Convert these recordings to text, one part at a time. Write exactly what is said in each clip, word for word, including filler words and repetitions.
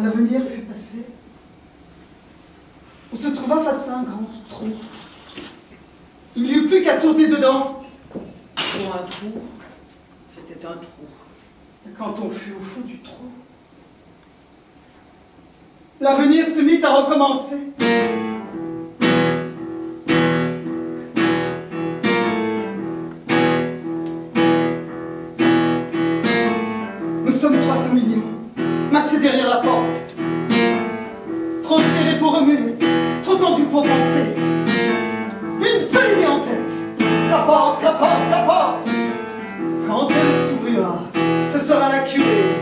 l'avenir fut passé, on se trouva face à un grand trou. Il n'y eut plus qu'à sauter dedans. Pour un trou, c'était un trou. Et quand on fut au fond du trou, l'avenir se mit à recommencer. Nous sommes trois cents millions, massés derrière la porte. Trop serré pour remuer, trop tendu pour penser. Une seule idée en tête. La porte, la porte, la porte. Quand elle s'ouvrira, ce sera la curée.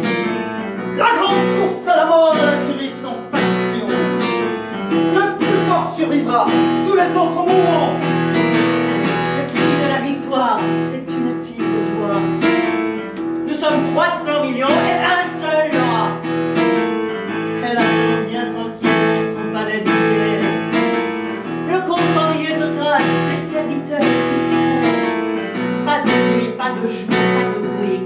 La grande course à la mort de la tuerie sans passion. Le plus fort survivra, tous les autres mourront. Le cri de la victoire, c'est une fille de joie. Nous sommes trois cents millions et un seul l'aura. Elle attend bien tranquille son palais de lumière. Le confort total, les serviteurs discrets. Pas de nuit, pas de jour, pas de bruit.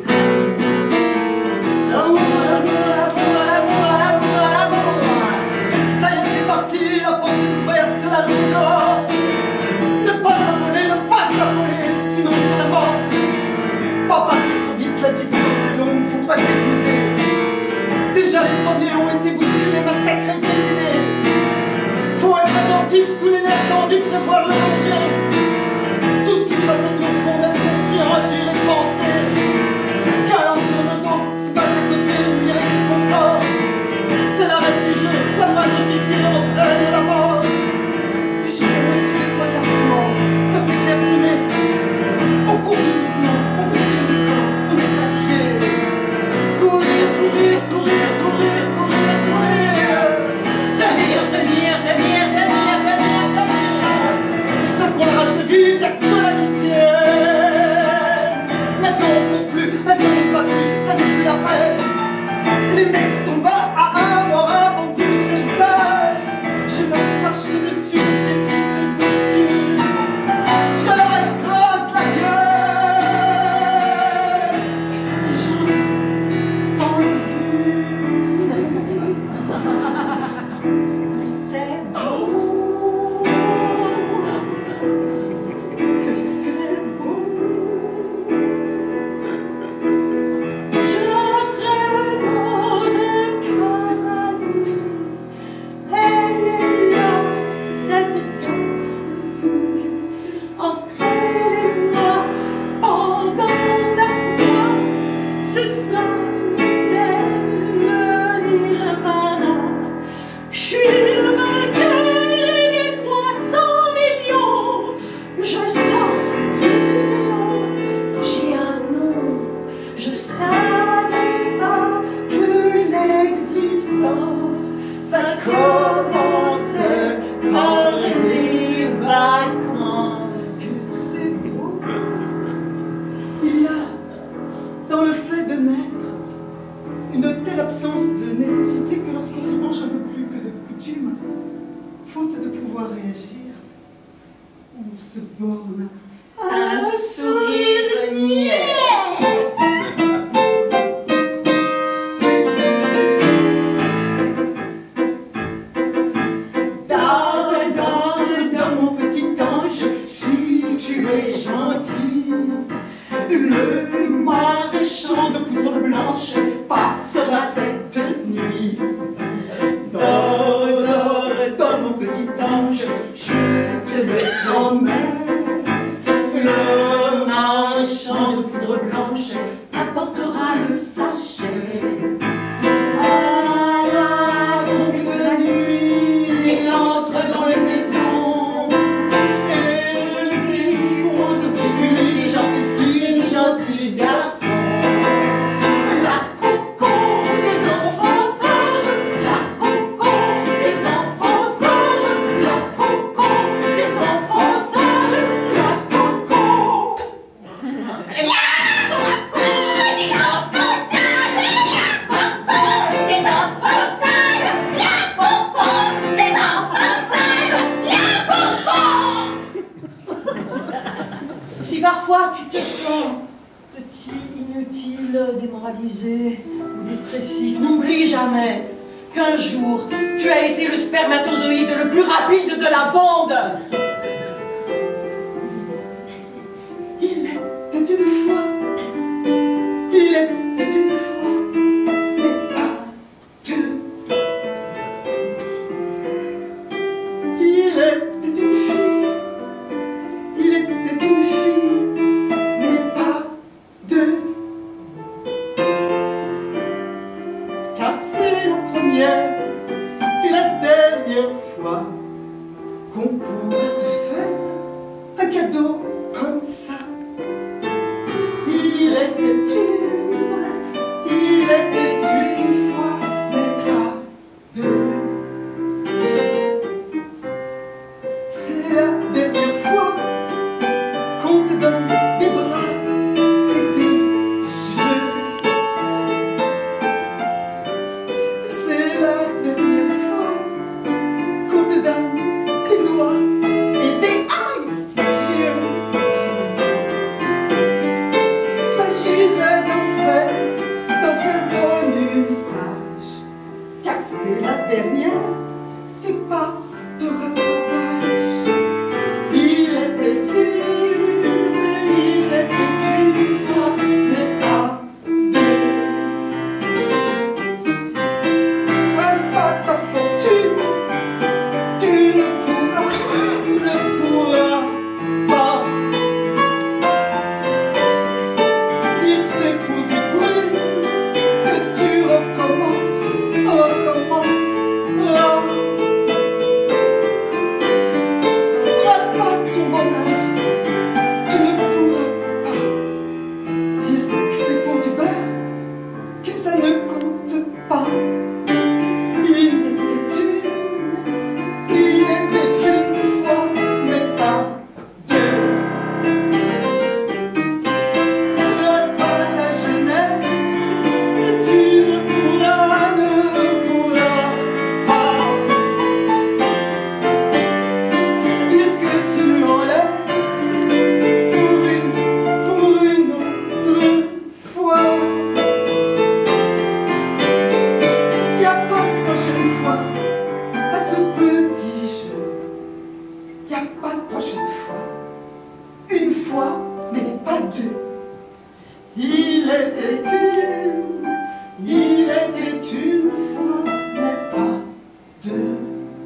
L'amour, l'amour, l'amour, l'amour, l'amour, l'amour. Et ça y est, c'est parti, la porte est ouverte, c'est la rue dehors. Ne pas s'affoler, ne pas s'affoler, sinon c'est la mort. Pas partir trop vite, la distance est longue, faut pas s'épuiser. Déjà les premiers ont été bousculés, massacrés, piétinés. Faut être attentif, tous les nerfs tendus, prévoir le danger. Tout ce qui se passe autour fond d'être conscient, agir et penser. Qu'à l'entour de dos, si passe à côté, lui régler son sort. C'est la règle du jeu, la moindre pitié entraîne la mort. Déjà les moitiés, les trois quarts sont morts, ça c'est clairsemé. On court plus doucement, on bouscule les corps, on est fatigué. Courir, courir, courir, courir, courir, courir. Tenir, tenir, tenir, tenir, tenir, tenir. Ceux qui ont la rage de vivre, y'a que ceux-là qui tiennent. Maintenant on court plus, maintenant on se bat plus, ça n'est plus la peine. Les mecs tombent à un mort avant de toucher le sol. Je leur marche dessus, piétine les bouscule. Je leur écrase la gueule. J'entre dans le Que c'est beau, que c'est beau. j'entre dans un paradis. Elle est là, cette douce fille, entre elle et moi, pendant la foi. Ce sera le nirvana. Je suis le vainqueur des trois cents millions. Je sors du néant, j'ai un nom. Je savais pas que l'existence, ça commençait par les vacances. Que c'est beau. Il y a, dans le fait de naître, une telle absence de nécessité que lorsqu'on s'y penche un peu plus que de coutume, faute de pouvoir réagir, on se borne à Un sourire niais. Dors, dors, dors, mon petit ange, si tu es gentil. Le maréchal de poudre blanche passera cette nuit. Dors, dors, dors, mon petit ange, je te le promets. Le marchand de poudre blanche apportera le sachet. À la tombée de la nuit, il entre dans les maisons et dit aux pieds du lit, gentille fille, gentil garçon. La coco des enfants sages, la coco des enfants sages, la coco des enfants sages, la coco. Si parfois tu te sens petit, inutile, démoralisé ou dépressif, n'oublie jamais qu'un jour, tu as été le spermatozoïde le plus rapide de la bande. Il était une fois, il était une fois, mais pas deux. Il était une fille, il était une fille, mais pas deux. Car c'est la première et la dernière fois qu'on pourrait te faire un cadeau comme ça. Il était une, il était une fois, mais pas deux. C'est la dernière fois qu'on te donne des bras et des cheveux. C'est la dernière fois qu'on te donne des doigts et des aïe yeux. S'agirait d'en faire, d'en faire bon usage, car c'est la dernière et pas de rattrapage. Il était une, il était une fois, mais pas deux. Prête pas ta fortune, tu ne pourras, ne pourras pas dire que c'est pour des bruits que tu recommences, recommenceras. Prête pas ton bonheur, tu ne pourras pas dire que c'est pour du beurre, que ça ne compte pas. Il était une, il était une fois, mais pas deux. Rate pas ta jeunesse, et tu ne pourras, ne pourras pas dire que tu en laisses pour une, pour une autre fois. Y a pas de prochaine fois à ce petit jeu. Y a pas de prochaine fois. Une fois, mais pas deux. Il était une, il était une fois, mais pas deux.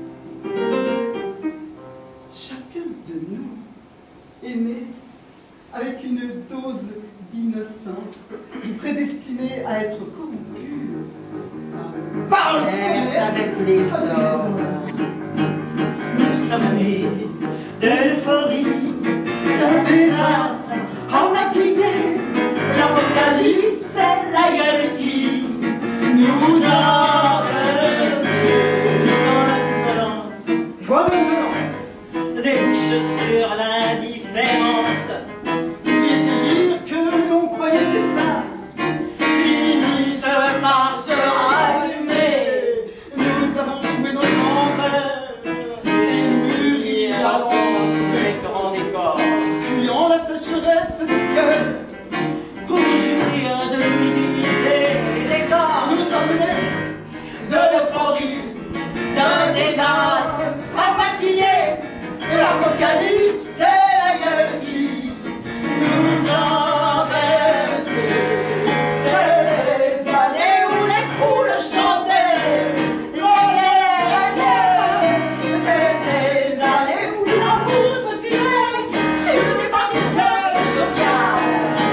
Chacun de nous est né avec une dose d'innocence prédestinée à être corrompue par le Commerce avec commerce les avec hommes. Nous sommes nés de l'euphorie, d'un désastre emmaquillé. L'apocalypse, c'est la gueule qui nous a bercés dans l'insolence, voire l'indolence, débouche sur l'indifférence. les délires que l'on croyait éteints Finissent par se rallumer. nous avons joué nos envers et mûri à l'ombre des grands décors, fuyant la sécheresse des cœurs. pour jouir de l'humidité des corps. Nous sommes nés De l'euphorie, d'un désastre maquillé. L'apocalypse, c'est la gueule qui nous a bercés. C'est des années où les foules chantaient la guerre, la guerre. C'est des années où l'amour se filait sur des barricades sociales.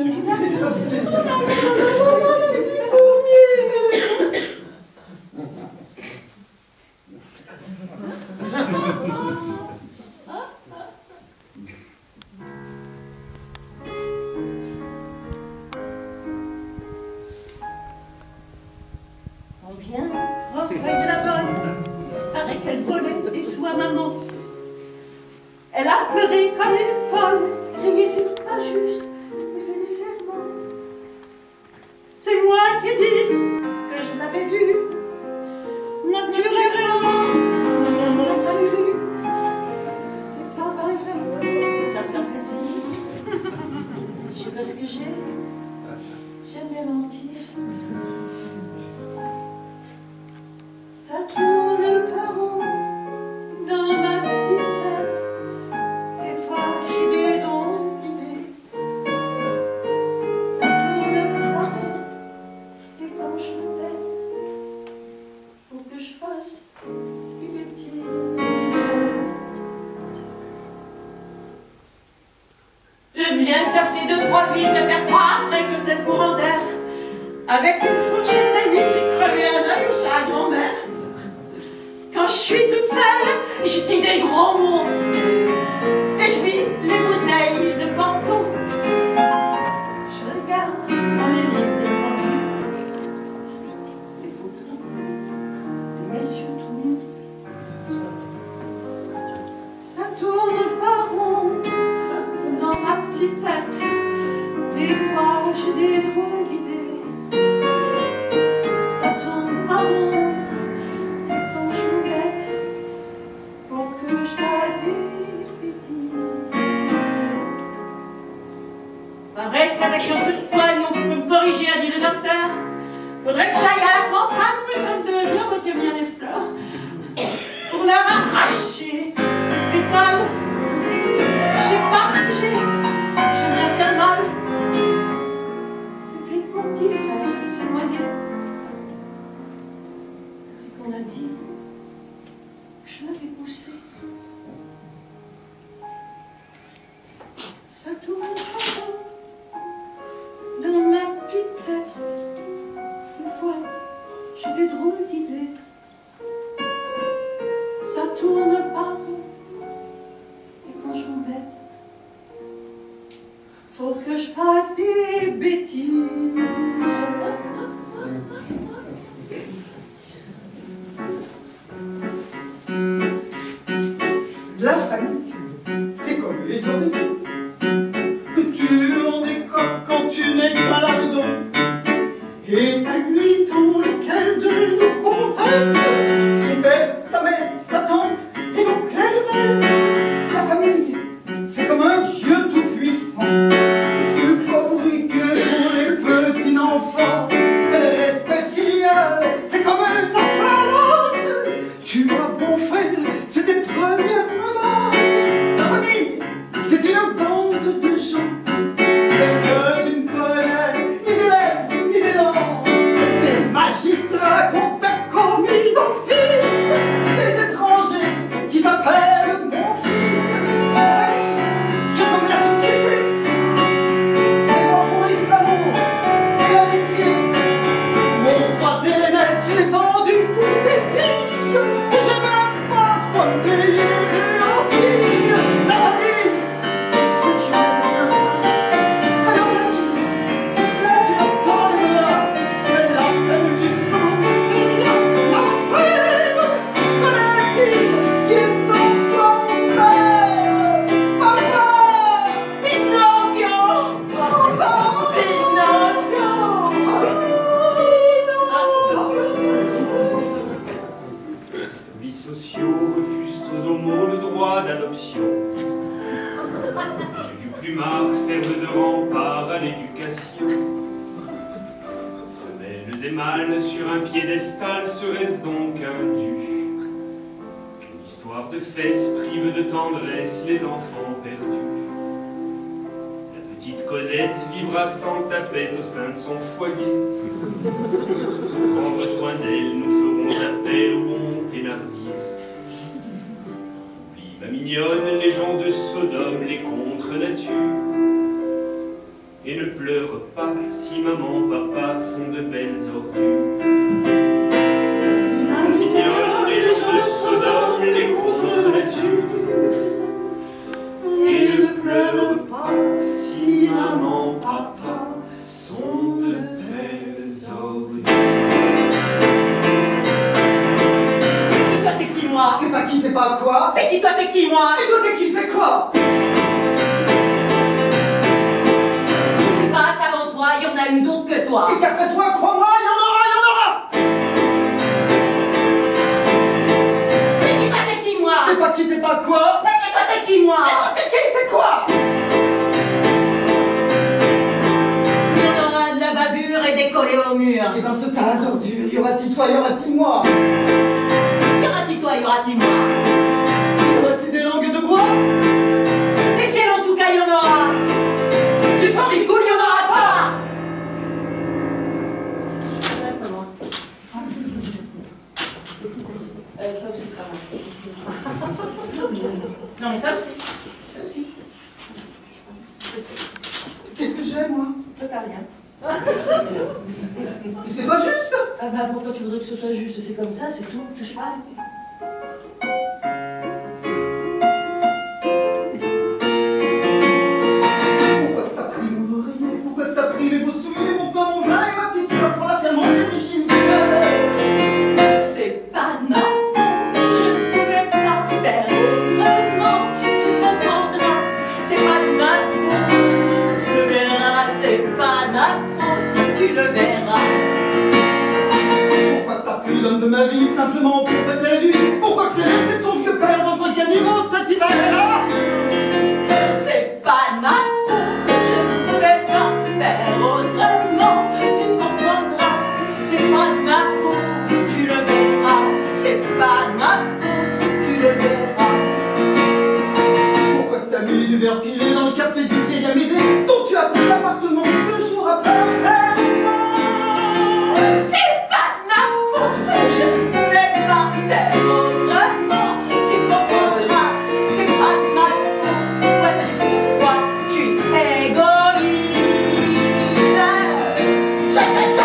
On vient, recueille la bonne, paraît qu'elle volait des sous à maman. Elle a pleuré comme une folle, crié c'est pas juste, mais fait des serments. C'est moi qui ai dit que je l'avais vue, naturellement, on ne l'a pas vue. C'est pas vrai, et ça, ça fait si. Je sais pas ce que j'ai, j'aime bien mentir. Ça tourne par rond dans ma petite tête. Des fois j'ai des drôles d'idées. Ça tourne par rond. Et quand je me pète, faut que je fasse des bêtises. J'aime bien casser deux, trois vies, me faire croire après que c'est pour en d'air. Avec une fourchette à huit, j'ai crevé un œil chez la grand-mère. Quand je suis toute seule, je dis des gros mots. Et je vide les bouteilles de Porto. Je regarde dans les livres des familles les photos des messieurs tout nus. Ça tourne par rond dans ma petite tête. Des fois j'ai des drôles d'idées. Ça tourne par rond. Paraît qu'avec un peu de poigne, on peut me corriger, a dit le docteur. Faudrait que j'aille à la campagne, mais ça me devait bien, moi qui aime bien les fleurs, pour leur arracher les pétales. Je sais pas ce que j'ai, j'aime bien faire mal. Depuis que mon petit frère s'est noyé, et qu'on a dit que je l'avais poussé. Ça tourne dans ma petite tête. Des fois, j'ai des drôles d'idées. Ça tourne pas. Et quand je m'embête, faut que je fasse des bêtises. La famille, c'est comme les oreillers. Tu en écopes quand tu n'es qu'un lardon. Et à huit ans, lequel de nos comtesses, son père, sa mère, sa tante et nos Ernest. La famille, c'est comme un dieu tout-puissant, fut fabriqué pour les petits enfants. Et le respect filial, c'est comme un planète. Tu as beau faire, c'est tes premières menaces. La famille, c'est une bande de gens que tu ne connais ni des lèvres ni des dents. Des magistrats qu'on t'a commis d'office, des étrangers qui t'appellent mon fils. La famille, c'est comme la société, c'est moi pour l'amour et l'amitié. Mon droit d'aînesse, je l'ai vendu pour des billes, et je n'ai pas de quoi me payer des lentilles. La famille, puisque tu es de sympa, alors là tu vois, là tu l'entends les bras, mais l'appel du sang ne fait rien. Ma frère, je connais un type qui est sans foi mon père. Papa, Pinocchio, papa, Pinocchio, Les services sociaux refusent aux homos le droit d'adoption. Jeux du plumard servent de rempart à l'éducation. Femelles et mâles sur un piédestal, serait-ce donc indu qu'une histoire de fesses prive de tendresse les enfants perdus? La petite Cosette vivra sans tapette au sein de son foyer. Pour prendre soin d'elle, nous ferons appel au bon Thénardier. Oublie ma mignonne, les gens de Sodome, les contre-nature. Et ne pleure pas si maman, papa sont de belles ordures. On ignore les jours de Sodome, les contre-nature. Et ne pleure pas si maman, papa sont de belles ordures. Toi, t'es qui, moi? T'es pas qui, t'es pas quoi? T'es qui, toi, t'es qui, moi? Et toi, t'es qui, t'es quoi? N'oublie pas qu'avant toi, il y en a eu d'autres que toi. Et qu'après toi, crois-moi, il y en aura, il y en aura. T'es qui, toi, t'es qui, moi? T'es pas qui, t'es pas quoi? T'es qui, toi, t'es qui, moi? Et toi, t'es qui, t'es quoi? Il y en aura de la bavure et des collés au mur. Et dans ce tas d'ordures, y aura-t-il toi, y aura-t-il moi? Y aura-t-il toi, y aura-t-il moi? Y aura-t-il des langues de bois? Des ciels en tout cas, y en aura. Du sang qui coule, y en aura pas. Ça, c'est à moi. Euh, ça aussi, c'est à moi. Non, mais ça aussi. Ça aussi. Qu'est-ce que j'ai, moi? Toi, t'as rien. Mais c'est pas juste. Ah bah, pourquoi tu voudrais que ce soit juste? C'est comme ça, c'est tout. Touche pas. Pourquoi t'as pris mon oreiller? Pourquoi t'as pris mes beaux souliers, mon pain, mon vin et ma petite soeur pour la faire mentir du chien? C'est pas de ma faute, je ne pouvais pas faire autrement, tu comprendras. C'est pas de ma faute, tu le verras. C'est pas de ma faute, tu le verras. Pourquoi t'as pris l'homme de ma vie simplement pour passer la nuit? Pourquoi t'as laissé ton vieux père dans un caniveau cet hiver-là? C'est pas de ma faute, je ne pouvais pas faire autrement, tu comprendras. C'est pas de ma faute, tu le verras. C'est pas de ma faute, tu le verras. Pourquoi t'as mis du verre pilé dans le café du vieil Amédée dont tu as pris l'appartement deux jours après l'enterrement? C'est pas de ma faute, je ne pouvais pas faire autrement, tu comprendras. C'est pas de ma faute, voici pourquoi je suis égoïste. Ça, ça, ça.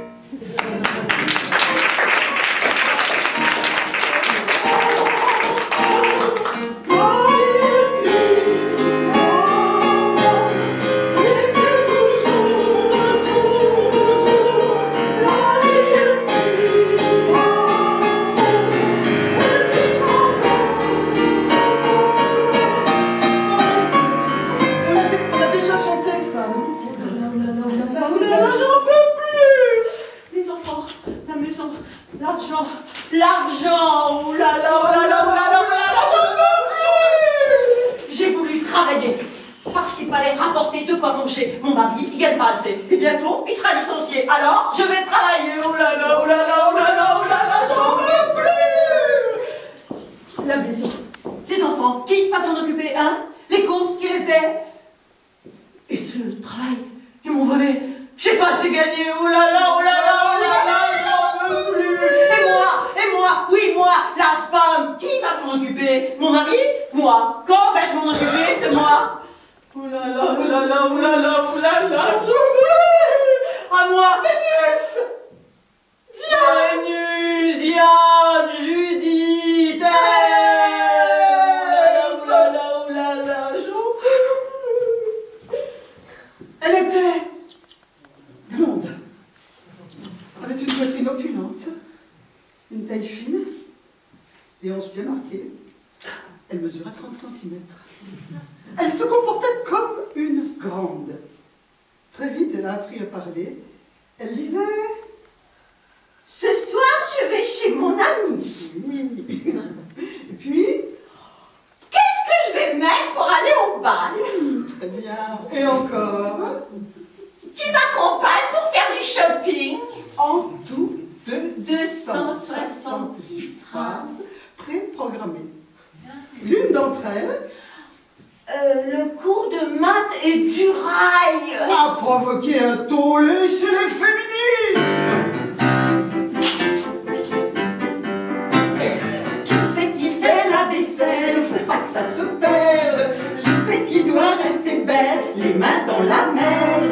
On a, dé- on a déjà chanté ça, non? Oulala, j'en peux plus. Les enfants, la maison, l'argent, l'argent, oulala, oulala, oulala, oulala, j'en peux plus. J'ai voulu travailler parce qu'il fallait rapporter de quoi manger. Mon mari, il gagne pas assez. Et bientôt, il sera licencié. Alors, je vais travailler. Oulala, oulala, oulala, oulala, j'en peux plus. La maison, les enfants, qui va s'en occuper, hein? Les courses, qui les fait? Et c'est le travail. Ils m'ont volé. Je sais pas assez gagné. Oh là là, oh là là, oh là là, j'en peux plus. Et moi, et moi, oui, moi, la femme, qui va s'en occuper? Mon mari? Moi. Quand vais-je m'en occuper de moi? Oh là là, oh là là, oh là là, oh là là, j'en peux plus. À moi, Vénus. Diane, Diane, Judith. Oh là là, oh là là, j'en peux plus. Elle était blonde, avec une poitrine opulente, une taille fine, des hanches bien marquées. Elle mesurait trente centimètres. Elle se comportait comme une grande. Très vite, elle a appris à parler. Elle disait... Ce soir, je vais chez mon ami. Oui. Et puis... Qu'est-ce que je vais mettre pour aller au bal? Très bien. Et encore... Tu m'accompagnes pour faire du shopping? En tout, deux cent cent soixante-dix phrases préprogrammées. L'une d'entre elles Euh, le cours de maths et du rail. a provoqué un tollé chez les féministes. Qui c'est qui fait la vaisselle? Faut pas que ça se perde. Qui c'est qui doit rester belle? Les mains dans la mer.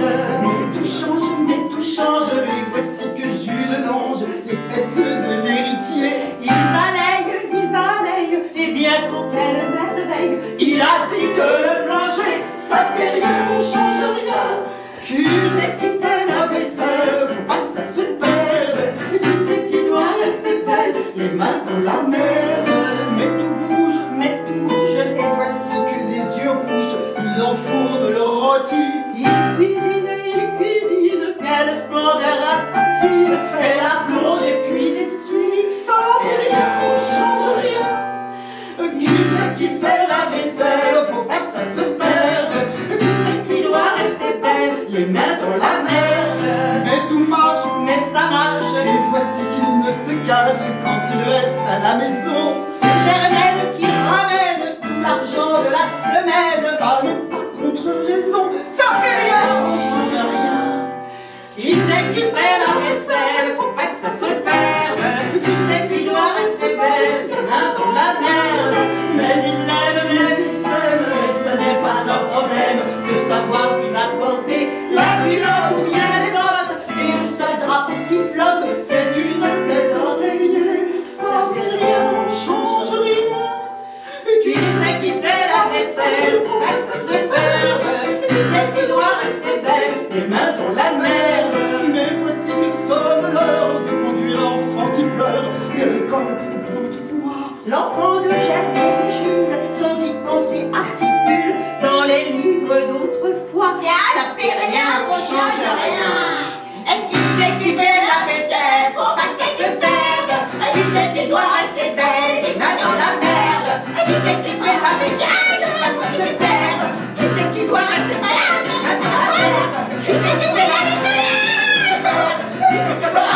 cuisine, il cuisine, quelle splendeur assassine. Fait la plongée puis l'essuie. Ça c'est rien, on change rien. Qui c'est qui fait la vaisselle? Faut pas que ça se perde. Qui c'est qui doit rester belle? Les mains dans la merde. Mais tout marche, Mais ça marche. et voici qu'il ne se cache quand il reste à la maison. C'est Germaine qui ramène tout l'argent de la semaine. Ça n'est pas contre-raison, ça fait rien, on change rien. Qui c'est qui fait la vaisselle? Faut pas que ça se perde. Qui c'est qui doit rester belle? Les mains dans la merde. Mais il aime, mais il s'aime. Et ce n'est pas un problème de savoir qui va porter la culotte ou bien les bottes. Et le seul drapeau qui flotte, c'est une tête oreiller. Ça fait rien, on change rien. Qui c'est qui fait la vaisselle? Faut pas que ça se perde. Qui c'est qui doit rester belle? Les mains dans la merde. Mais voici que sonne l'heure de conduire l'enfant qui pleure vers l'école au Plante-Noir. L'enfant de Germaine et Jules, sans y penser, articule dans les livres d'autrefois. Ça fait rien, on change rien. Et qui c'est qui fait la vaisselle? Faut pas que ça se perde. Et qui c'est qui doit rester belle? Les mains dans la merde. Et qui c'est qui fait la vaisselle? Faut pas que ça se perde. Qui c'est qui doit rester belle? Les mains dans la merde. Qui c'est qui fait la vaisselle? Qui c'est qui fait la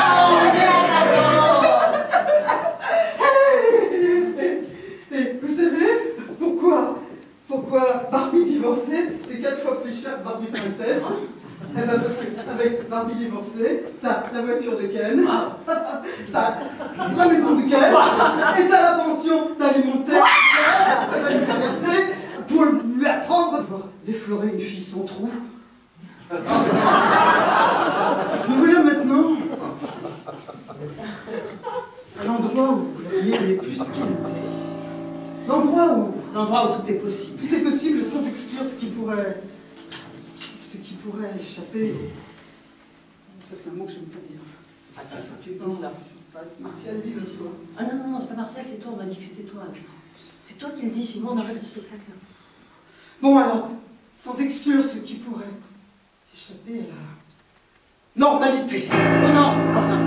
Et vous savez pourquoi Pourquoi Barbie divorcée, c'est quatre fois plus cher que Barbie princesse? Eh ben parce qu'avec Barbie divorcée, t'as la voiture de Ken, t'as la maison de Ken, et t'as la pension d'alimentaire qu'elle va lui traverser pour lui apprendre à déflorer une fille sans trou. Nous voilà maintenant à l'endroit où l'avenir n'est plus ce qu'il était. L'endroit où L'endroit où tout est possible. tout est possible sans exclure ce qui pourrait... ce qui pourrait échapper. Ça, c'est un mot que je n'aime pas dire. Ah, c'est faut que tu Non, dises là. je sais pas. Martial dit Si, c'est c'est quoi? Ah non, non, non, c'est pas Martial, c'est toi, on m'a dit que c'était toi. C'est toi qui le dis, sinon on arrête le spectacle. Bon alors, sans exclure ce qui pourrait échapper à la normalité. Oh non.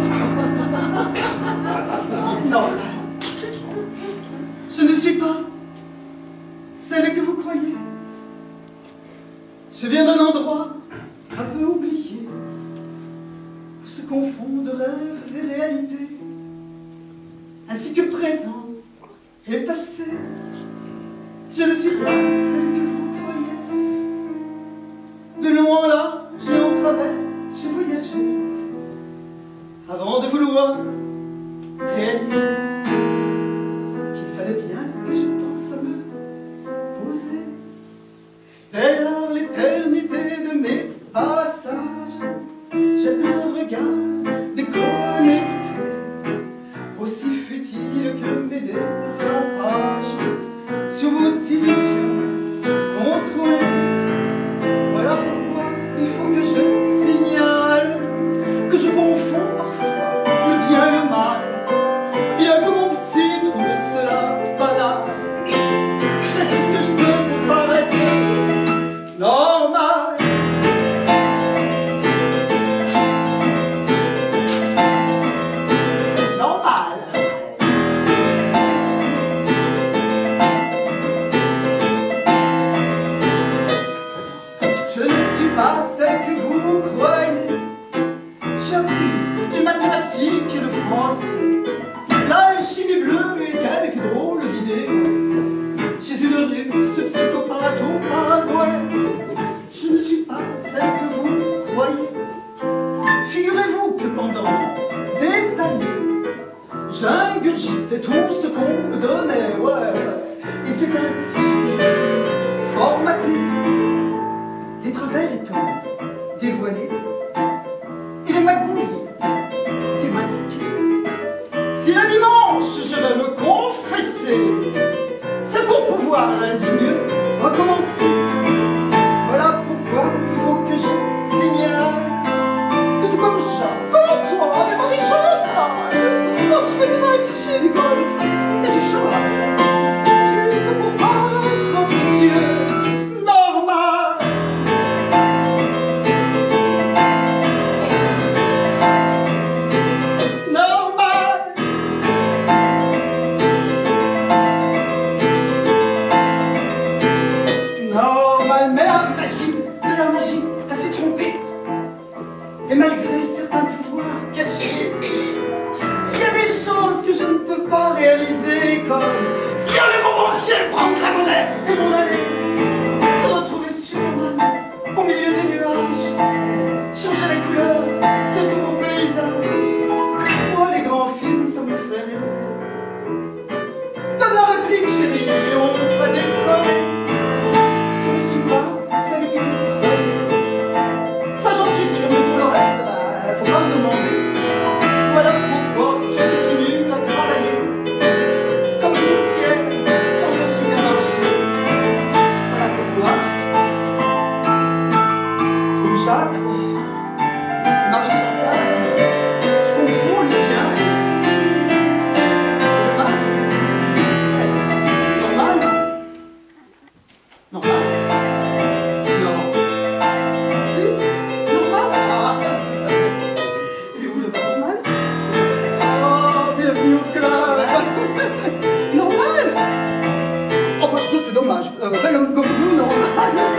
Non. Je ne suis pas celle que vous croyez. Je viens d'un endroit un peu oublié, où se confondent rêves et réalités, ainsi que présent et passé. Je ne suis pas celle que vous croyez. De loin en large et en travers, j'ai voyagé, avant de vouloir réaliser qu'il fallait bien que je pense à me poser. Dès lors l'éternité de mes passages, jette un regard déconnecté, aussi futile que mes dérapages, sur vos illusions contrôlées. Voilà pourquoi il faut que je signale que je confonds parfois le bien et le mal, bien malgré certains pouvoirs cachés, il y a des choses que je ne peux pas réaliser, comme violer mon banquier, prendre la monnaie et m'en aller, retrouver Superman au milieu des nuages, changer les couleurs de tous vos paysages. Moi, les grands films, ça me fait rêver. Donne la réplique, chérie, et on va décoller. Je ne suis pas celle que vous croyez. Ça, j'en suis sûr, mais pour le reste, bah, faut pas me demander. Voilà pourquoi je continue à travailler comme caissière dans un supermarché. Voilà pourquoi, comme Jacques, Marie-Chantal, je confonds le tien et le mal. Normal? Normal? Non. Si? Normal? Ah, je savais. Et où le pas normal? Oh, bienvenue au club. Normal? Oh, bah, ça c'est dommage. Euh, bel homme comme vous, normal.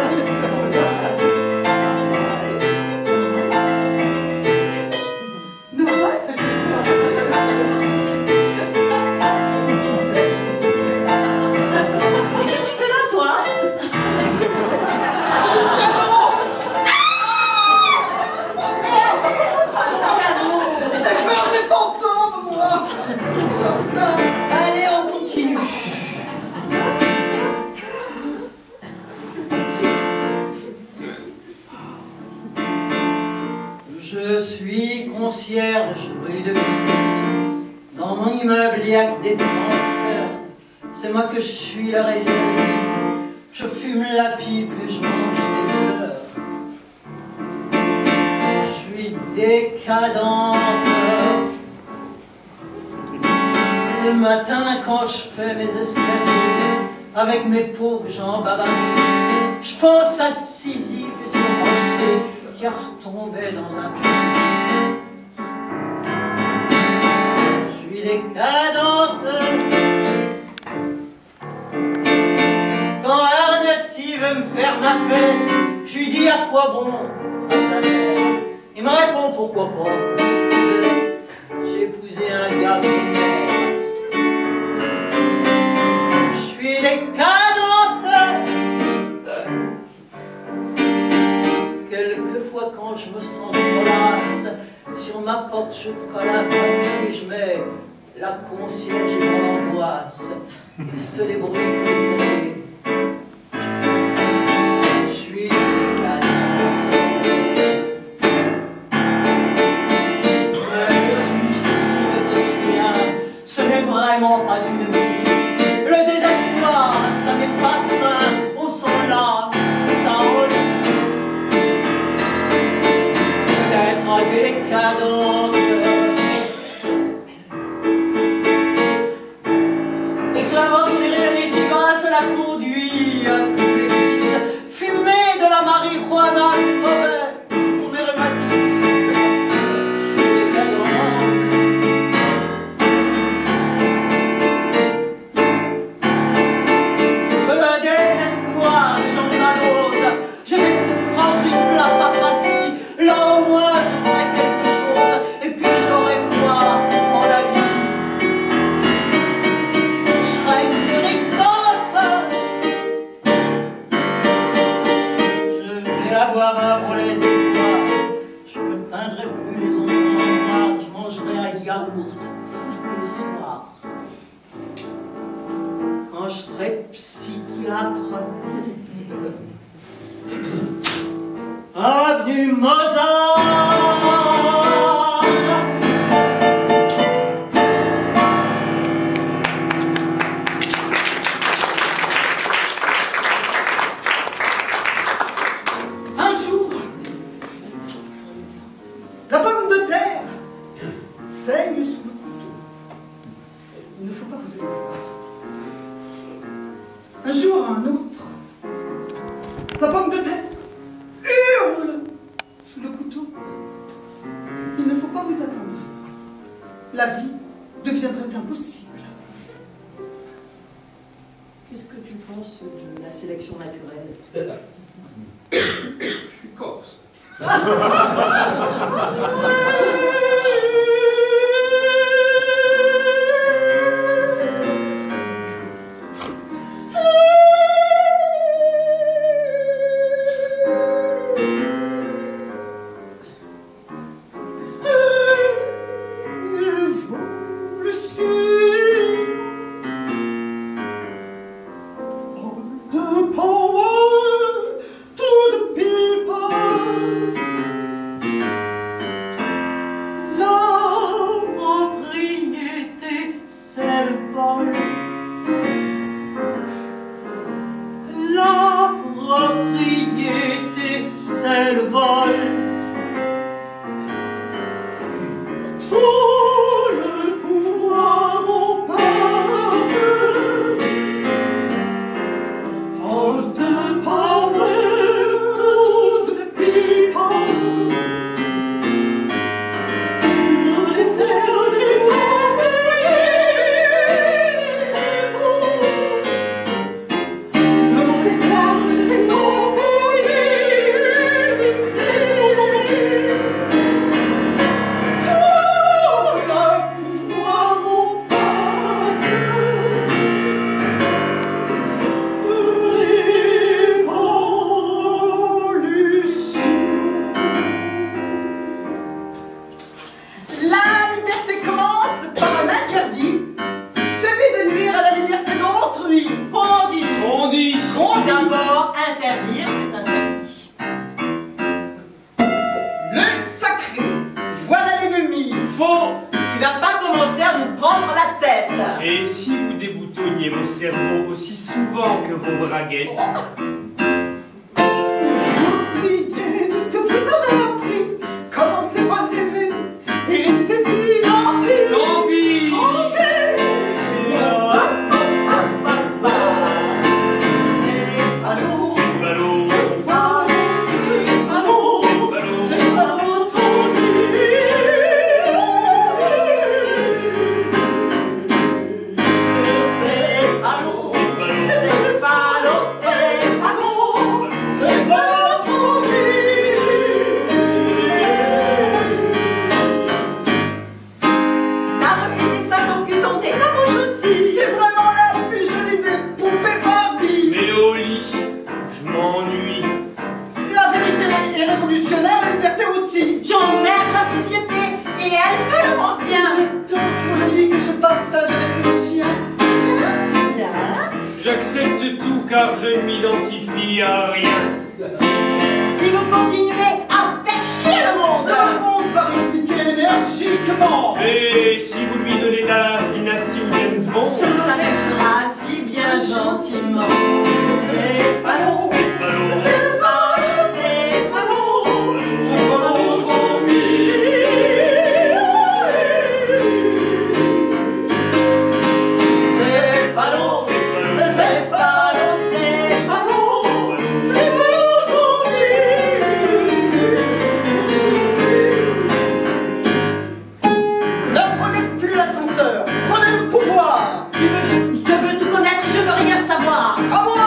Mais qu'est-ce que tu fais là, toi? J'ai peur des fantômes, moi. Allez, on continue. Je suis concierge rue de Bussy. Dans mon immeuble, il y a que des penseurs. C'est moi que je suis la réveillée. Je fume la pipe et je mange des fleurs. Je suis décadente. Le matin, quand je fais mes escaliers, avec mes pauvres jambes à barise, je pense à Sisyphe et son rocher qui retombait dans un précipice. Je suis décadente. Quand Ernest il veut me faire ma fête, je lui dis à quoi bon, Alzheimer. Il me répond pourquoi pas, c'est bête, j'ai épousé un gars primaire. Je suis décadente. Quelquefois quand je me sens dégueulasse, sur ma porte je colle un papier, je mets la concierge dans l'angoisse, il se débrouille pour les je suis décadente. Mais le suicide quotidien, ce n'est vraiment pas une vie. Le désespoir, ça n'est pas sain, on s'en lasse, ça enlève. D'être décadente. La conduit à tous les vices. Fumer de la marijuana, c'est mauvais pour mes rhumatismes. Décadent. Le désespoir, j'en ai ma dose. Je vais prendre une place à Passy, là au moins je serai quelque chose, et puis j'aurai foi en la vie. Je serai une méritante. Avoir un relais des doigts, je ne peindrai plus les ongles noirs, je mangerai un yaourt le soir. Quand je serai psychiatre, avenue Mozart. La pomme de terre saigne sous le couteau. Il ne faut pas vous émouvoir. Un jour à un autre, la pomme de terre hurle sous le couteau. Il ne faut pas vous attendrir. La vie deviendrait impossible. Qu'est-ce que tu penses de la sélection naturelle? Je suis corse. Et si vous déboutonniez vos cerveaux aussi souvent que vos braguettes? Oubliez tout ce que vous avez appris. Commencez par rêver et restez-y. Tant pis. Tant pis. Tant pis. J'accepte tout car je ne m'identifie à rien. Si vous continuez à faire chier le monde, le monde va répliquer énergiquement. Et si vous lui donnez Dallas, Dynasty ou James Bond, ça restera si bien gentiment. C'est ballon, c'est ballon, c'est ballon, c'est ballon, c'est ballon trop mille. C'est ballon. C'est ballon, c'est ballon, c'est ballon trop Ne prenez plus l'ascenseur, prenez le pouvoir. Je veux, je veux tout connaître, je veux rien savoir. À moi.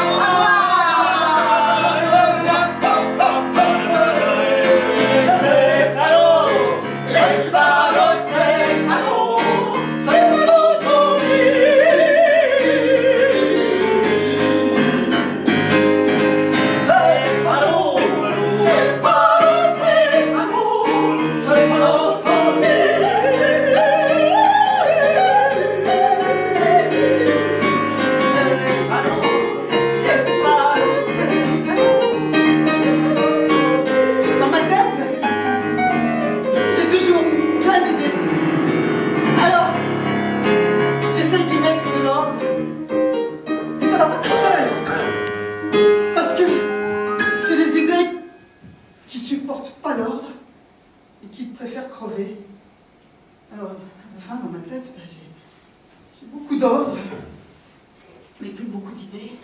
Alors, enfin, dans ma tête, ben, j'ai beaucoup d'ordre, mais plus beaucoup d'idées.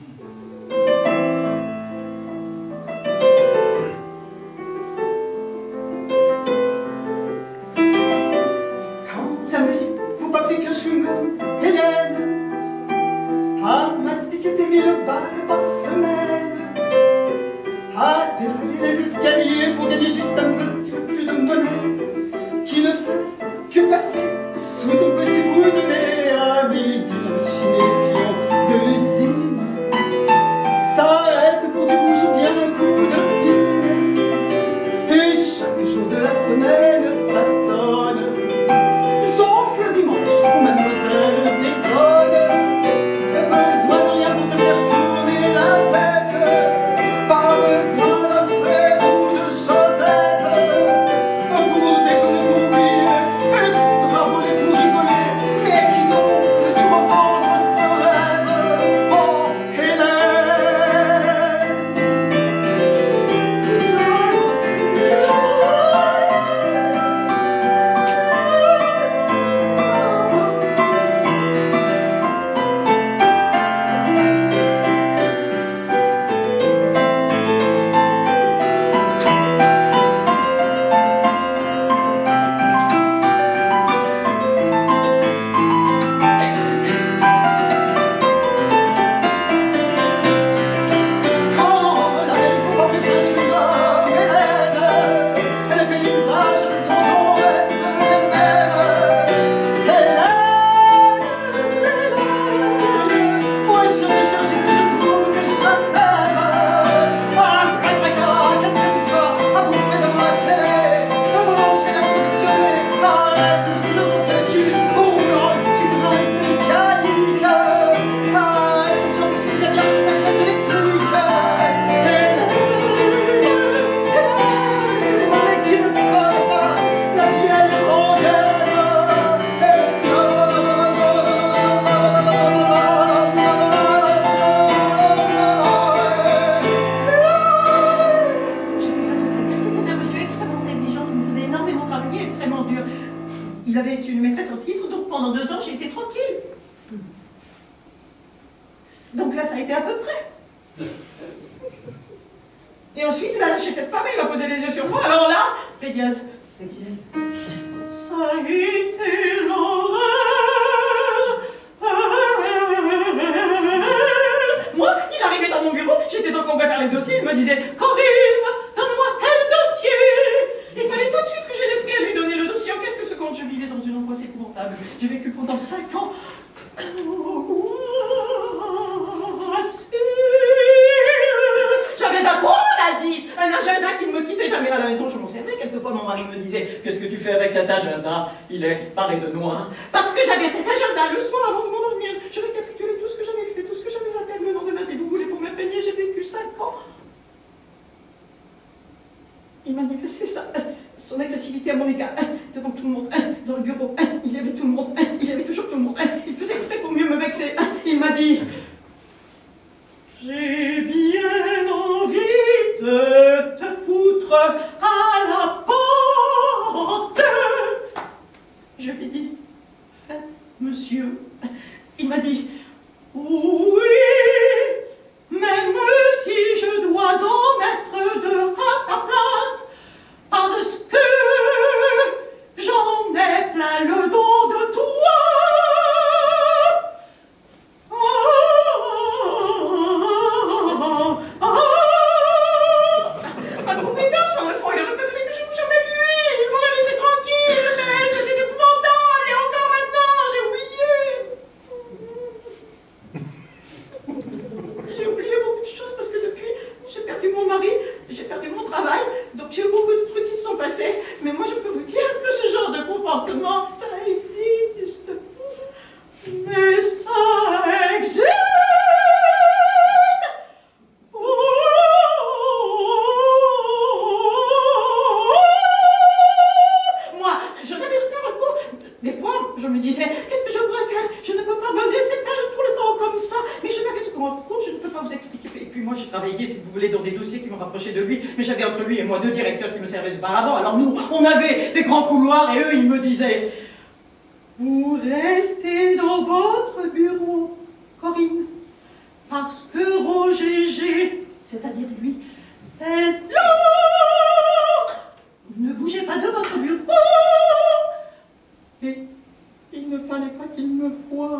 Quand la mairie vous papier qu'un chewing-gum, Hélène a mastiqué des mille balles par semaine, a déroulé les escaliers. tricher pour gagner juste un petit peu plus de monnaie, qui ne fait que passer sous ton petit bout de nez. À midi, la machine et les violons de l'usine s'arrêtent pour du rouge ou bien un coup de pile. Et chaque jour de la semaine, ça sonne, sauf le dimanche où mademoiselle déconne. Besoin de rien pour te faire tourner la tête, pas besoin d'Alfred ou de Josette, pour déconner, pour oublier, extrapoler pour rigoler. Mais qui donc veut tout revendre ce rêve? Oh, il avait une maîtresse en titre, donc pendant deux ans, j'ai été tranquille. Donc là, ça a été à peu près. Et ensuite, il a lâché cette femme et il a posé les yeux sur moi. Alors là, Rédiaz. Rédiaz. Ça a été l'horreur. Moi, il arrivait dans mon bureau, j'étais encombrée par les dossiers, il me disait « Corinne, donne-moi tel dossier !» Il fallait tout de suite que j'ai l'esprit à lui donner le dossier. En quelques secondes, je vivais dans une angoisse épouvantable. J'ai vécu pendant cinq ans. J'avais un gros indice, un agenda qui ne me quittait jamais à la maison. Je m'en servais. Quelquefois, mon mari me disait « Qu'est-ce que tu fais avec cet agenda? Il est paré de noir. » Parce que j'avais cet agenda le soir avant de m'endormir. Je récapitulais tout ce que j'avais fait, tout ce que j'avais atteint le lendemain. Si vous voulez, pour me peigner, j'ai vécu cinq ans. Il manifestait ça, son agressivité à mon égard, devant tout le monde, dans le bureau. Il y avait tout le monde, il y avait toujours tout le monde. Il faisait exprès pour mieux me vexer. Il m'a dit « J'ai bien envie de te foutre à la porte. » Je lui ai dit « Faites, monsieur. » Il m'a dit « Oui, même si je dois en mettre deux à ta place, parce que j'en ai plein le dos de toi. » Ma compétence, en le fond, il aurait préféré que je ne bouge jamais de lui. Il m'aurait laissé tranquille, mais c'était épouvantable. Et encore maintenant, j'ai oublié. J'ai oublié beaucoup de choses parce que depuis, j'ai perdu mon mari, j'ai perdu mon travail, donc j'ai eu beaucoup de trucs qui se sont passés. Mais moi, je peux vous dire que ce genre de comportement, ça existe. Mais ça existe. Moi, je n'avais aucun recours. Des fois, je me disais, qu'est-ce que je pourrais faire? Je ne peux pas me laisser perdre tout le temps comme ça. Mais je n'avais aucun recours, je ne peux pas vous expliquer. Et puis moi, j'ai travaillé, si vous voulez, dans des dossiers qui me rapprochaient de lui. Mais j'avais entre lui et moi deux directeurs qui me servaient de paravent. Alors nous, on avait des grands couloirs et eux, ils me disaient « Vous restez dans votre bureau, Corinne, parce que Roger G, c'est-à-dire lui, est là. Ne bougez pas de votre bureau. » Et il ne fallait pas qu'il me voie.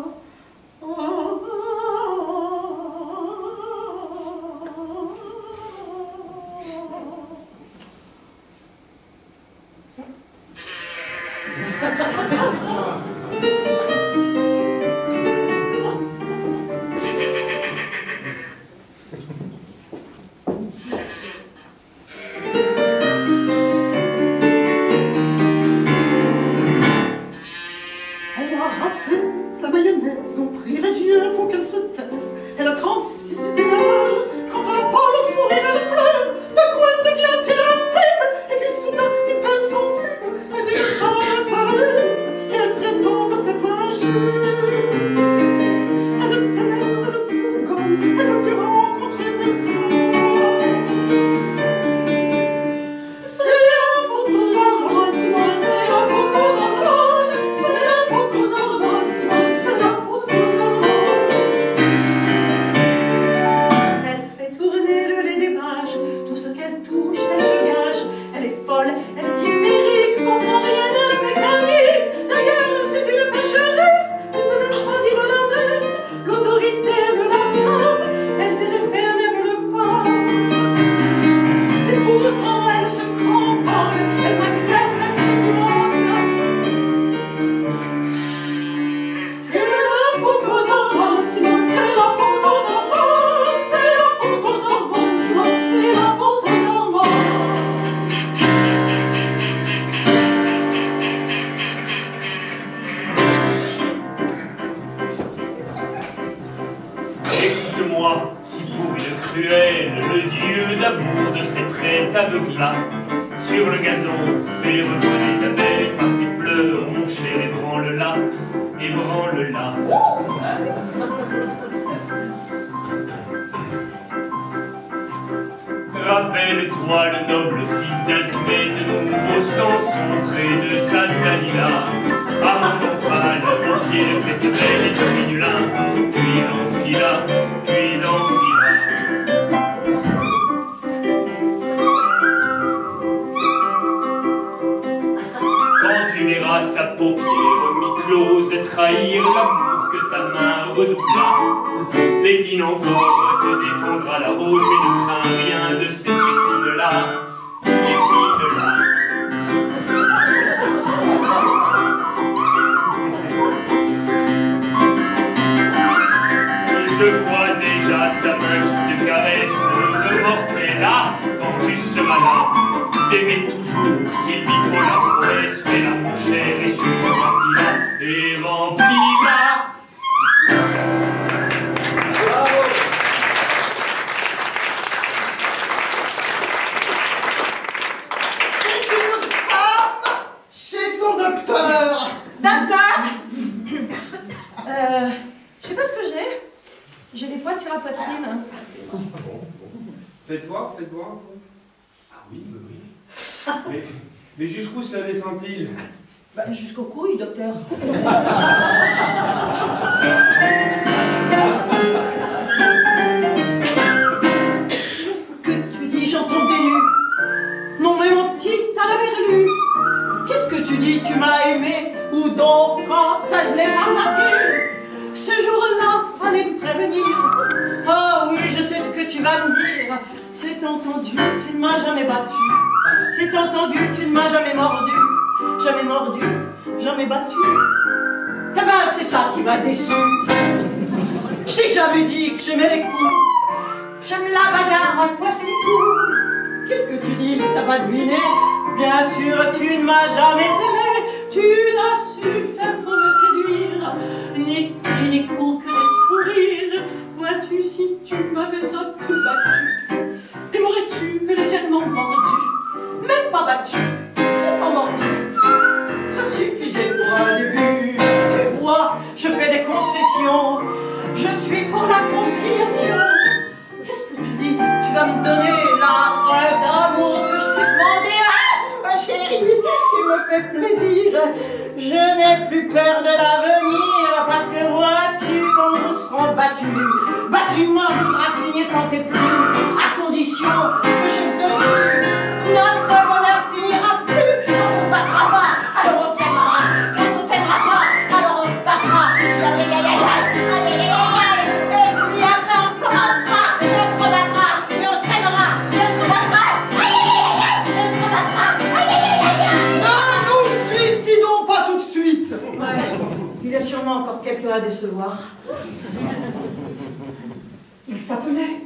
Rappelle-toi le noble fils d'Alcmède, nouveau sang sombré de sa Dalila, Armand Omphale au pied de cette belle trinulin, puis enfila, puis enfila. Quand tu verras sa paupière mi-close trahir l'amour que ta main redoubla, l'épine encore te défendra la rose, mais ne crains rien de cette épine-là, épine-là. Je vois déjà sa main qui te caresse, le mortel là, quand tu seras là, d'aimer toujours, s'il lui faut la promesse, fais-la mon cher, et surtout remplis-la, et remplis-la. Euh, je sais pas ce que j'ai. J'ai des poids sur la poitrine. Ah bon, bon. Faites voir, faites voir. Ah oui, oui, oui. Mais, mais jusqu'où cela descend-il? Bah, jusqu'aux couilles, docteur. Qu'est-ce que tu dis? J'entends des nus. Non mais mon petit, t'as la verlue. Qu'est-ce que tu dis? Tu m'as aimé? Ou donc quand ça je l'ai pas remarqué? Ce jour-là, fallait me prévenir. Oh oui, je sais ce que tu vas me dire. C'est entendu, tu ne m'as jamais battu. C'est entendu, tu ne m'as jamais mordu. Jamais mordu, jamais battu. Eh ben, c'est ça qui m'a déçu. Je t'ai jamais dit que j'aimais les coups. J'aime la bagarre, un poisson tout. Qu'est-ce que tu dis? T'as pas deviné? Bien sûr, tu ne m'as jamais aimé. Tu n'as su faire pour me séduire, ni cris, ni coups que des sourires. Vois-tu, si tu m'avais un peu battu, et m'aurais-tu que légèrement mordu, même pas battu, seulement mordu, ça suffisait pour un début. Tu vois, je fais des concessions, je suis pour la conciliation. Qu'est-ce que tu dis? Tu vas me donner la preuve d'amour que je t'ai demandé? Ah, ma chérie, tu me fais plaisir. Je n'ai plus peur de l'avenir, parce que vois-tu, quand nous serons battus, battus, moi, voudra finir tant et plus, à condition que je te dessus. Notre bonheur finira plus quand on se battra pas, alors on s'aimera. Quand on s'aimera pas, alors on se battra. Aïe, aïe, aïe, aïe, aïe, aïe, aïe, aïe. Et puis après on recommencera, et on se rebattra, et on se s'aimera, et on se rebattra. Aïe, aïe, aïe, aïe, et on se rebattra. Aïe, aïe, aïe, aïe. Ne nous suicidons pas sûrement encore quelqu'un à décevoir. Il s'appelait.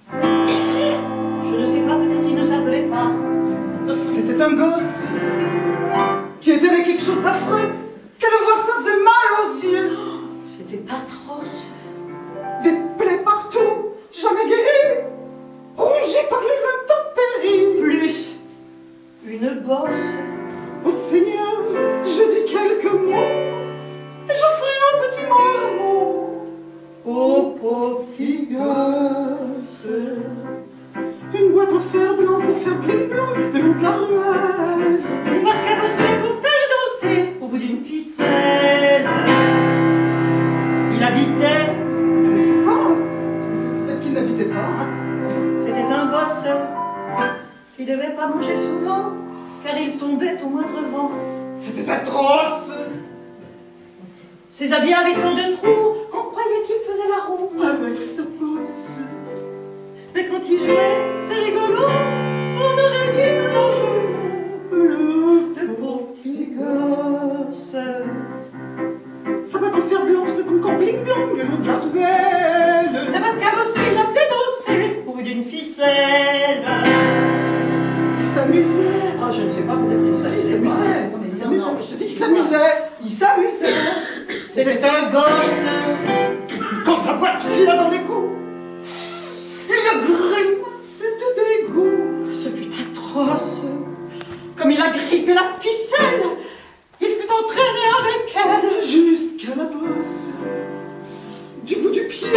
Je ne sais pas, peut-être il ne s'appelait pas. C'était un gosse qui était né quelque chose d'affreux, qu'à le voir ça faisait mal aux yeux. C'était atroce. Des plaies partout, jamais guéries, rongées par les intempéries. Plus une bosse. Ô Seigneur, je dis quelques mots et j'offre un petit mot. Ô pauvre Petit gosse, une boîte en fer blanc pour faire bling bling le long de la ruelle. une boîte cabossée pour faire danser au bout d'une ficelle. Il habitait. Je ne sais pas, peut-être qu'il n'habitait pas. C'était un gosse qui devait pas manger souvent, car il tombait au moindre vent. C'était atroce. Ses habits avaient tant de trous qu'on croyait qu'il faisait la roue. Avec sa bosse. Mais quand il jouait, c'est rigolo, on aurait dit un dangereux. Le Le pauvre petit gosse. Sa boîte en fer blanc faisait encore bling bling le long de la ruelle. Ça va cabossé, il a fait danser au bout d'une ficelle. Il s'amusait. Oh, je ne sais pas, peut-être il Si, il s'amusait s'amusait. pas. Non, mais il Non, s'amusait. non, Je te dis qu'il je sais pas. s'amusait. Il s'amusait. C'était un gosse. Quand sa boîte fila dans l'égout, il a grimacé de dégoût. Ce fut atroce. Comme il a grippé la ficelle, il fut entraîné avec elle. Jusqu'à la bosse. Du bout du pied,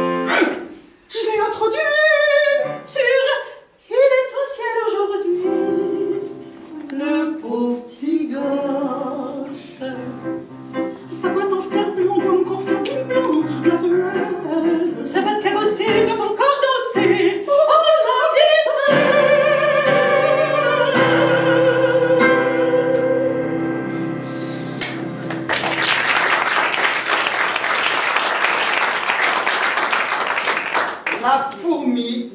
je l'ai introduit. Sur il est au ciel aujourd'hui. Le pauvre Petit gosse. Sa boîte en fer blanc doit encore faire bling bling en dessous de la ruelle. sa boîte cabossée doit encore danser. Oh, la ficelle. La fourmi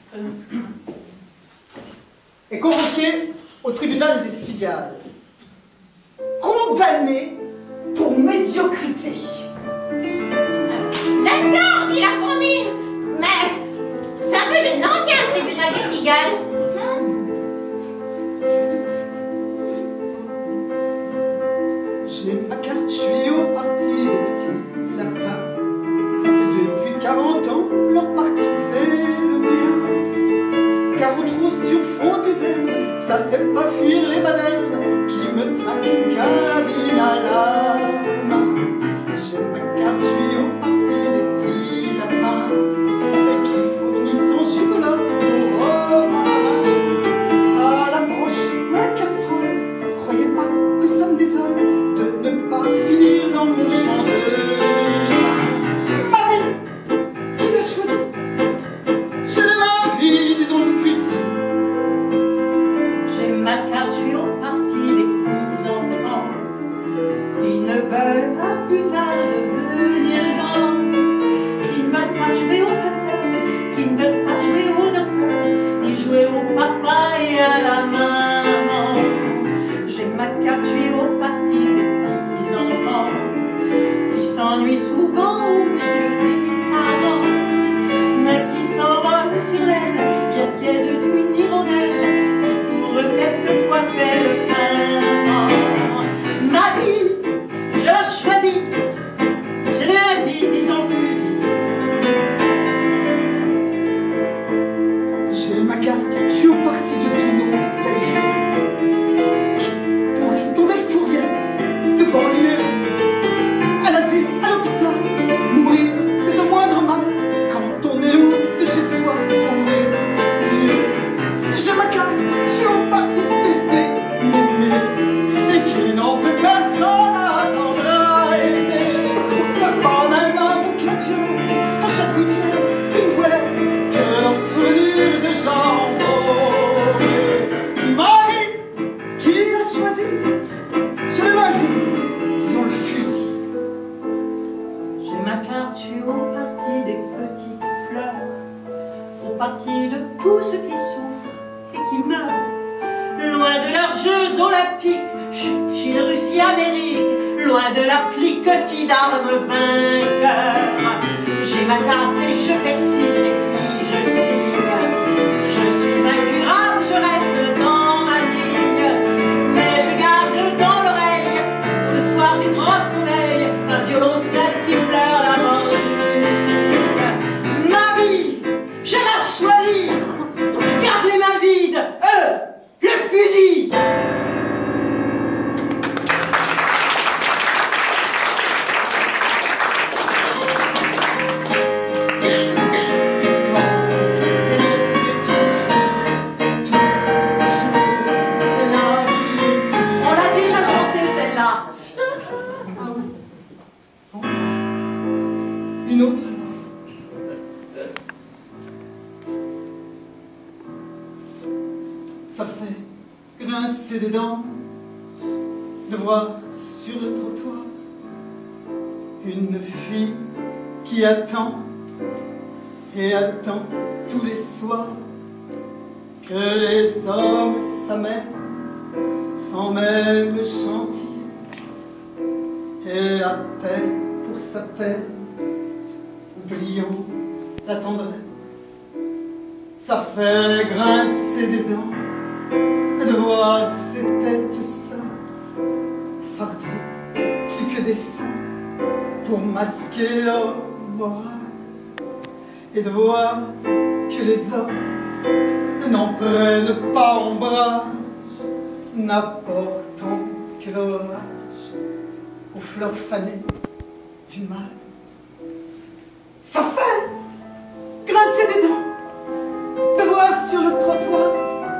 est convoquée au tribunal des cigales, condamnée pour médiocrité. D'accord, dit la fourmi. Mais c'est un peu gênant qu'il y ait un tribunal des cigales. J'ai ma carte, je suis au parti des petits lapins. Depuis quarante ans, leur parti c'est le mien. Car au trou sur fond des ailes, ça fait pas fuir les baleines qui me traquent une carabine à la main. J'ai ma carte, je suis au parti des petits lapins et qui fournit son gibelotte au romarin. À la broche, ma casserole, croyez pas que ça me désole de ne pas finir dans mon champ de vin. Marie, qui l'a choisi? J'ai les mains vides, ils ont le fusil. J'ai ma carte, je suis au parti des petits enfants qui ne veulent pas plus tard devenir grands, qui ne veulent pas jouer au facteur, qui ne veulent pas jouer au docteur, ni jouer au papa et à la maman. J'ai ma carte, je suis au parti des petits enfants qui s'ennuient souvent au milieu des parents, mais qui s'envolent sur l'aile, bien tiède d'une hirondelle, qui pour eux quelquefois fait le pain. Ma vie, je la choisis, je l'invite, ils ont fusil. J'ai ma carte, je suis au parti de tous nos amis qui pourrissent dans des fourrières de banlieue, à l'asile, à l'hôpital. Mourir, c'est de moindre mal quand on est loin de chez soi, pauvre vieux. J'ai ma carte, je suis au parti de bébé, mémé, et qui n'en peut personne attendre à aimer. Pas même un bouquet de violettes, à chaque gouttière, une voilette, que leur souvenir déjà embaumé. Marie, qui l'a choisi? Je les mains vides, ils ont le fusil. J'ai ma carte, je suis au parti des petites fleurs, au parti de tous ceux qui souffrent et qui meurent, loin de leurs Jeux olympiques, Ch- Chine, Russie, Amérique, loin de la cliquetis d'armes vainqueurs. J'ai ma carte et je persiste et puis je signe. Je suis incurable, je reste dans ma ligne, mais je garde dans l'oreille, pour le soir du grand soleil, un violoncelle qui pleure la mort d'une cygne. Ma vie, je la choisis, je garde les mains vides, eux, le fusil. Une autre alors. Ça fait grincer des dents de voir sur le trottoir une fille qui attend et attend tous les soirs que les hommes s'amènent sans même gentillesse. Elle appelle pour sa peine, oubliant la tendresse. Ça fait grincer des dents de voir ces têtes seules, fardées plus que des sangs pour masquer leur morale, et de voir que les hommes n'en prennent pas ombrage, n'apportant que l'orage aux fleurs fanées du mal. Ça fait grincer des dents de voir sur le trottoir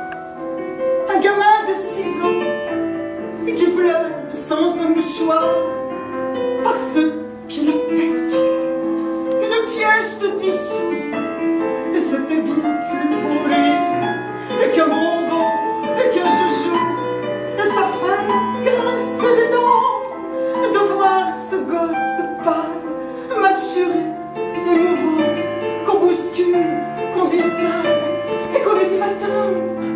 un gamin de six ans qui pleure sans un mouchoir parce qu'il a perdu une pièce de dix sous, et c'était bien plus pour lui qu'un bonbon et qu'un joujou. Et ça fait grincer des dents de voir ce gosse pâle, mâchuré, émouvant, qu'on bouscule, qu'on dissale et qu'on lui dit va-t'en.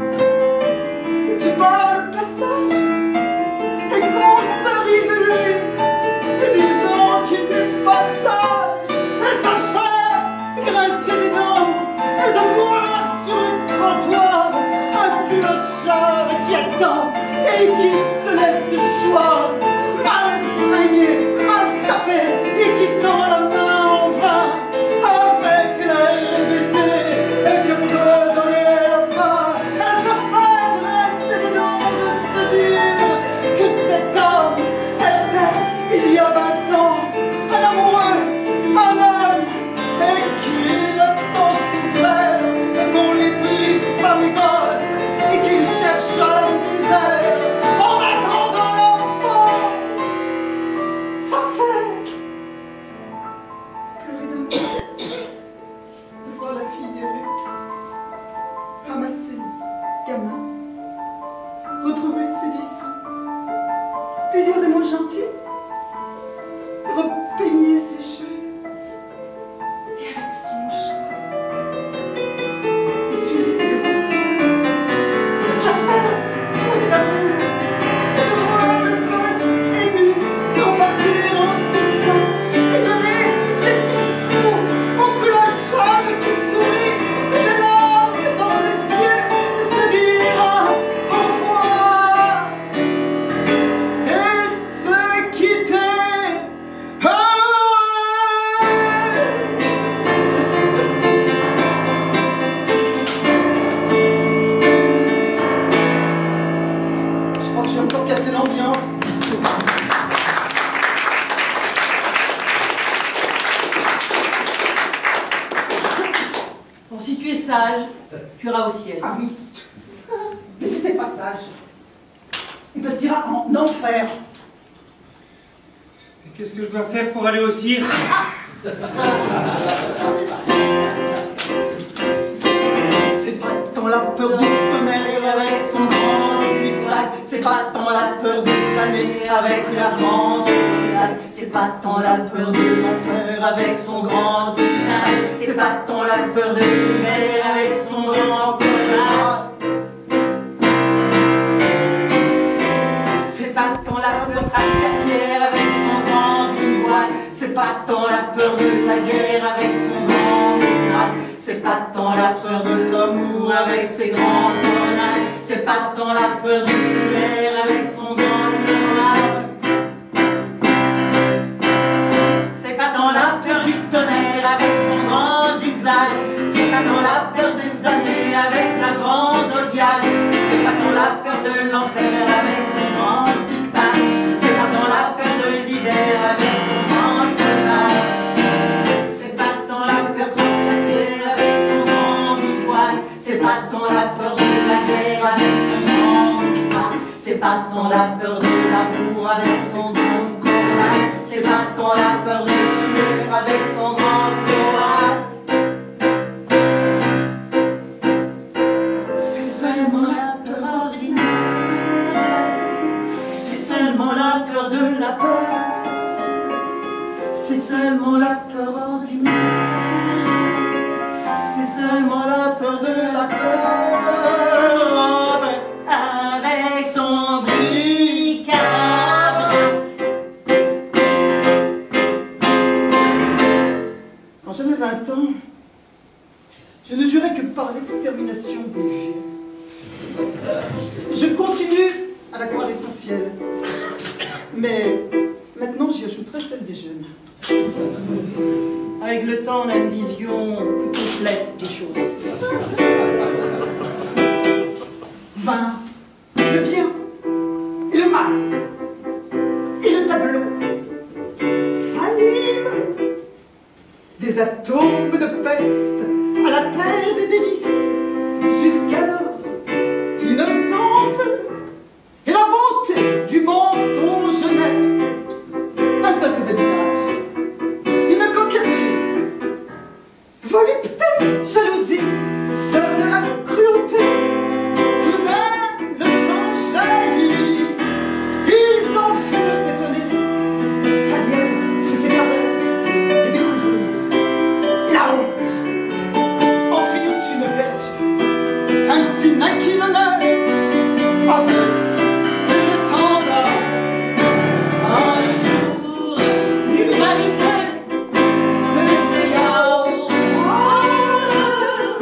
Tu pars le passage et qu'on se rit de lui, et disant qu'il n'est pas sage. Et ça fait grincer des dents et de voir sur le trottoir un clochard qui attend et qui se laisse choir, mal fringué, mal sapé, et qui tend la main en vain avec l'air hébété et que peut donner la main. Et ça fait grincer des dents de se dire que cet homme était, il y a vingt ans, un amoureux, un homme, et qu'il a tant souffert qu'on lui prit femme et gosse, et qu'il chercha la misère en attendant la force. Ça fait pleurer d'amour de voir la fille des rues ramasser gamin, retrouver ses dix sous, lui dire des mots gentils, repeigner ses cheveux, et avec son chant essuyer ses grands yeux. Et ça fait pleurer d'amour de voir le gosse ému repartir en sifflant et donner ses dix sous au clochard qui sourit, et des larmes dans les yeux, et se dire au revoir et se quitter. Je crois que j'ai encore cassé l'ambiance. Bon, si tu es sage, tu iras au ciel. Ah oui. Mais si t'es pas sage, il te dira en enfer. Et qu'est-ce que je dois faire pour aller au cirque? C'est pas tant la peur du tonnerre avec son grand zigzag, c'est pas tant la peur des années avec la grande zigzag, c'est pas tant la peur de l'enfer avec son grand tirage, c'est pas tant la peur de l'hiver avec son grand connard. C'est pas tant la peur tracassière avec C'est pas tant la peur de la guerre avec son grand éclat, c'est pas tant la peur de l'amour avec ses grands cornades, c'est pas tant la peur du solaire avec son grand littoral. C'est pas tant la peur du tonnerre avec son grand zigzag, c'est pas tant la peur des années avec la grande zodiaque, c'est pas tant la peur de l'enfer avec son grand tic-tac, c'est pas tant la peur de l'hiver avec son grand tenaille, c'est pas tant la peur de casser avec son grand mitoile, c'est pas tant la peur de la guerre avec son grand mitoile, c'est pas tant la peur de l'amour avec son grand cornal, c'est pas tant la peur de sueur avec son grand cloaque. C'est seulement la peur ordinaire, c'est seulement la peur de la peur, c'est seulement la peur ordinaire, c'est seulement la peur de la peur avec, avec son bric-à-brac. Quand j'avais vingt ans, je ne jurais que par l'extermination des vieux. Je continue à la croire essentielle, mais maintenant j'y ajouterai celle des jeunes. Avec le temps, on a une vision plus complète des choses. Vingt, le bien et le mal, et le tableau s'anime. Des atomes de peste à la terre des délices, jusqu'alors innocente, et la beauté du mensonge naît. Un seul badinage, une coquetterie, volupté, jalousie, sœur de la cruauté. Soudain, le sang jaillit, ils en furent étonnés, s'allièrent, se séparèrent et découvrirent la honte. En firent une vertu, ainsi naquit l'honneur avec ses étendards. Un jour, l'humanité s'essaya au monde.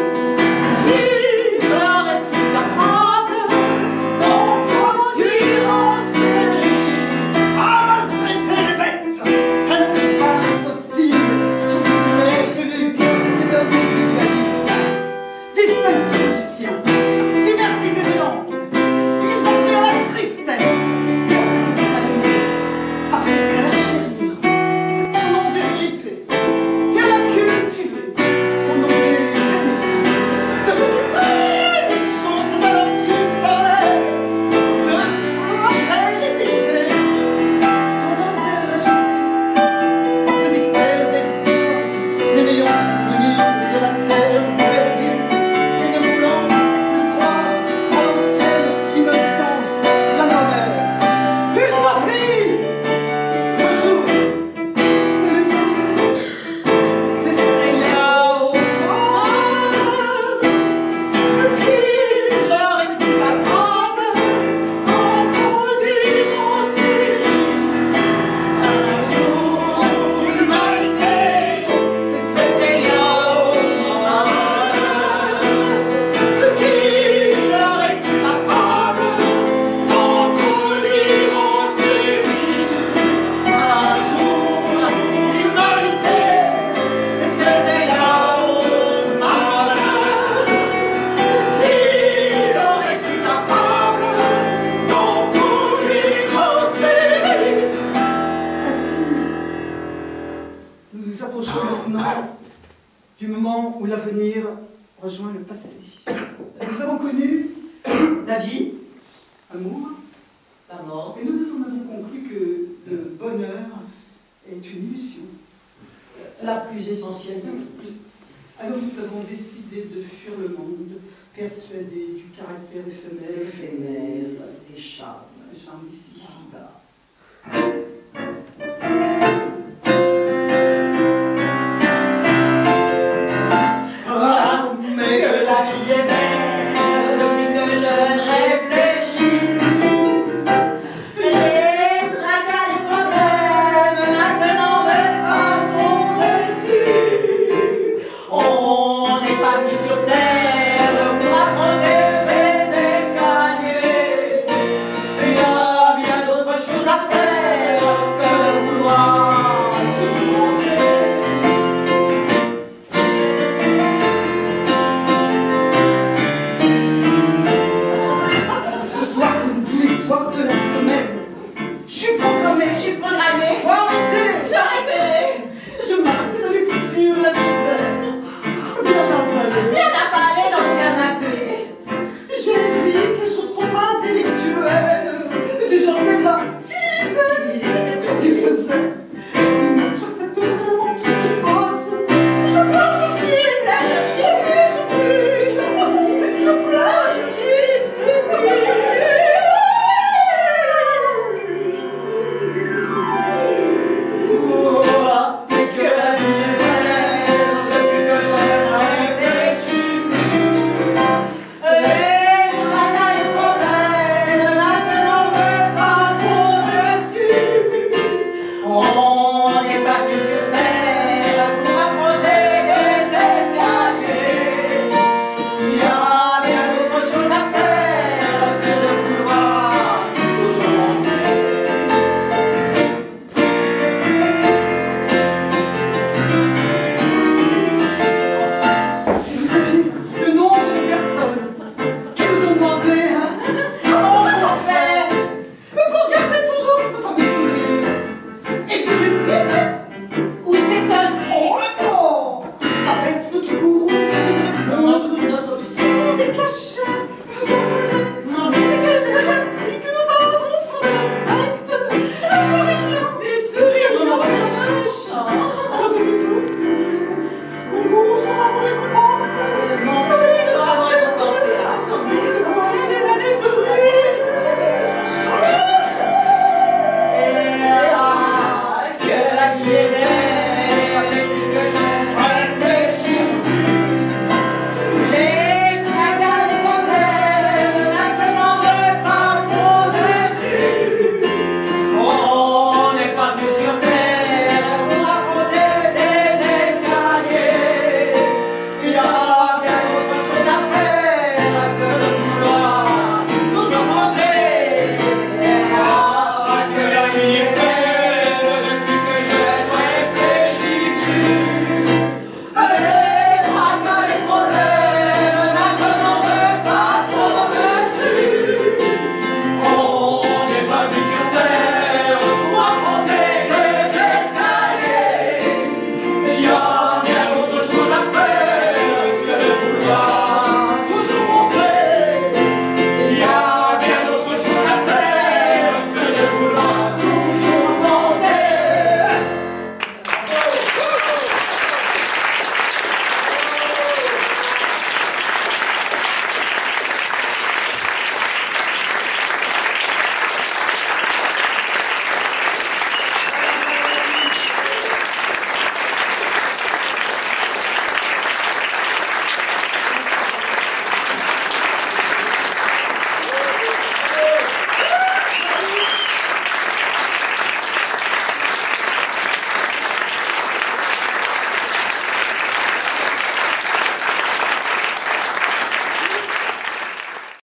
Qui leur est plus capable d'en produire en série? À maltraiter les bêtes, elle devint hostile, souffrit d'une ère de lutte et d'individualisme. Distinction du sien, diversité des langues, ils apprirent à la tristesse et apprirent à l'aimer, apprirent à la chérir au nom des vérités et à la cultiver au nom des bénéfices, devenus tels des choses et d'alors qui parlaient de fraternité, s'inventèrent la justice, se dictèrent des codes, mais n'ayant souvenir de la terre perdue et ne voulant plus croire à l'ancienne innocence, la monnaie, utopie. Le jour où l'humanité s'essaya au monde, qui leur est capable d'en produire en série? Un jour où l'humanité s'essaya au monde, qui leur est capable d'en produire en série? Un jour où l'humanité s'essaya au monde, qui leur est capable d'en produire en série? Ainsi, nous nous approchons maintenant du moment où l'avenir rejoint le passé. Nous avons connu La vie, amour, la mort, et nous en avons conclu que le bonheur est une illusion. la plus essentielle. Alors nous avons décidé de fuir le monde, persuadés du caractère éphémère Éphémère.